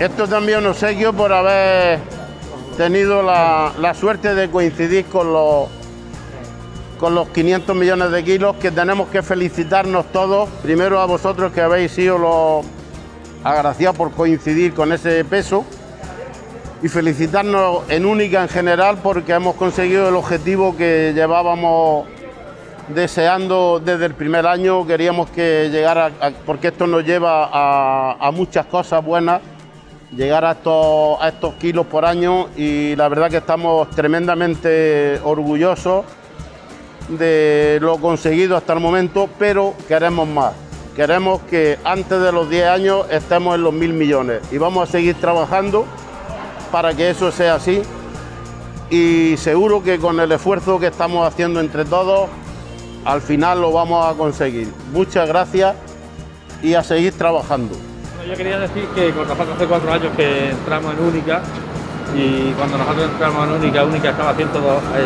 Esto también un obsequio por haber tenido la suerte de coincidir con los 500 millones de kilos, que tenemos que felicitarnos todos. Primero a vosotros, que habéis sido los agraciados por coincidir con ese peso, y felicitarnos en Única en general, porque hemos conseguido el objetivo que llevábamos deseando desde el primer año. Queríamos que llegara, porque esto nos lleva a muchas cosas buenas, llegar a estos kilos por año, y la verdad que estamos tremendamente orgullosos de lo conseguido hasta el momento, pero queremos más. Queremos que antes de los 10 años estemos en los 1.000 millones, y vamos a seguir trabajando para que eso sea así, y seguro que con el esfuerzo que estamos haciendo entre todos, al final lo vamos a conseguir. Muchas gracias y a seguir trabajando. Yo quería decir que con nosotros hace 4 años que entramos en Única, y cuando nosotros entramos en Única, estaba haciendo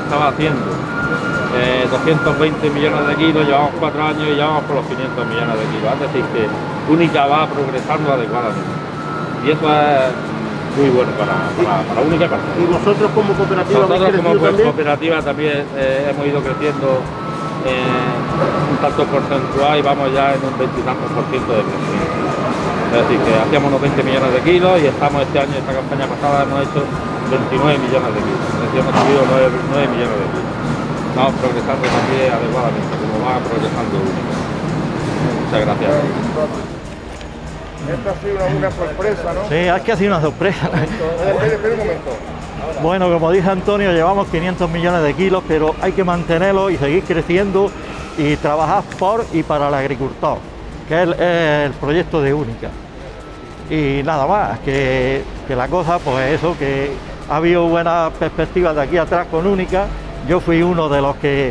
220 millones de kilos, llevamos 4 años y ya vamos por los 500 millones de kilos. Es decir, que Única va progresando adecuadamente, y eso es muy bueno para Única y para nosotros. ¿Y vosotros como cooperativa? Nosotros como cooperativa también hemos ido creciendo un tanto porcentual, y vamos ya en un 20 y tantos % de crecimiento. Es decir, que hacíamos unos 20 millones de kilos, y estamos este año, esta campaña pasada, hemos hecho 29 millones de kilos. Es decir, hemos subido 9 millones de kilos. Estamos progresando también adecuadamente, como va progresando Única. Muchas gracias. Esta ha sido una sorpresa, ¿no? Sí, es que ha sido una sorpresa. Espera un momento. Bueno, como dice Antonio, llevamos 500 millones de kilos, pero hay que mantenerlo y seguir creciendo y trabajar por y para el agricultor, que es el proyecto de Única. Y nada más, que la cosa, pues eso, que ha habido buenas perspectivas de aquí atrás con Única. Yo fui uno de los que,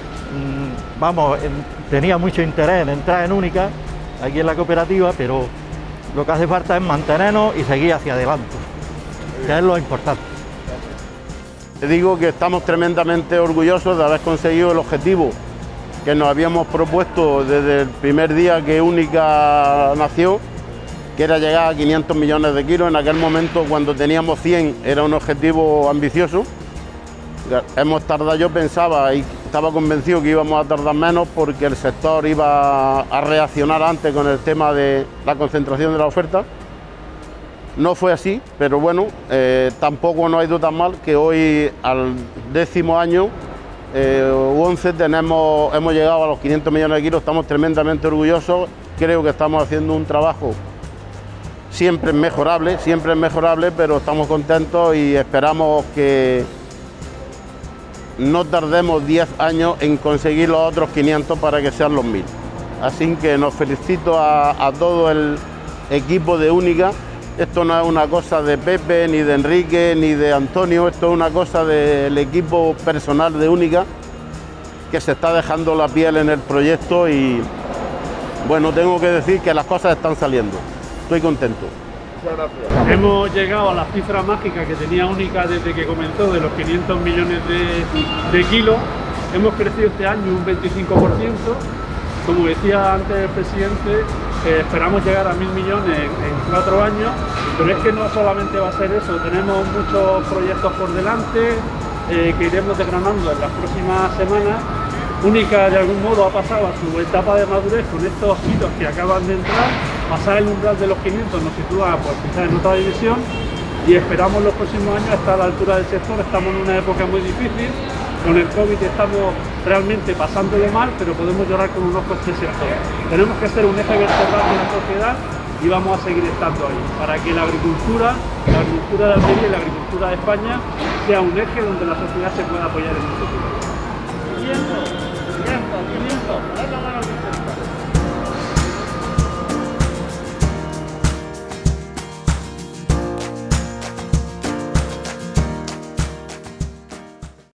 tenía mucho interés en entrar en Única, aquí en la cooperativa, pero lo que hace falta es mantenernos y seguir hacia adelante, que es lo importante. Te digo que estamos tremendamente orgullosos de haber conseguido el objetivo que nos habíamos propuesto desde el primer día que Única nació, que era llegar a 500 millones de kilos. En aquel momento, cuando teníamos 100, era un objetivo ambicioso. Hemos tardado, yo pensaba y estaba convencido que íbamos a tardar menos, porque el sector iba a reaccionar antes con el tema de la concentración de la oferta. No fue así, pero bueno, tampoco nos ha ido tan mal, que hoy, al 10º año, 11, hemos llegado a los 500 millones de kilos. Estamos tremendamente orgullosos. Creo que estamos haciendo un trabajo siempre mejorable, pero estamos contentos y esperamos que no tardemos 10 años en conseguir los otros 500 para que sean los 1000. Así que nos felicito a todo el equipo de Única. Esto no es una cosa de Pepe, ni de Enrique, ni de Antonio, esto es una cosa del equipo personal de Única, que se está dejando la piel en el proyecto, y bueno, tengo que decir que las cosas están saliendo. Estoy contento. Muchas gracias. Hemos llegado a la cifra mágica que tenía Única desde que comenzó, de los 500 millones de kilos. Hemos crecido este año un 25%. Como decía antes el presidente, esperamos llegar a 1.000 millones en 4 años, pero es que no solamente va a ser eso, tenemos muchos proyectos por delante que iremos desgranando en las próximas semanas. Única, de algún modo, ha pasado a su etapa de madurez con estos hitos que acaban de entrar. Pasar el umbral de los 500 nos sitúa, pues, quizás en otra división, y esperamos los próximos años estar a la altura del sector. Estamos en una época muy difícil. Con el COVID estamos realmente pasándolo mal, pero podemos llorar con un ojo este sector. Tenemos que ser un eje vertebral de la sociedad, y vamos a seguir estando ahí, para que la agricultura de Almería y la agricultura de España sea un eje donde la sociedad se pueda apoyar en el futuro. 500, 500, 500.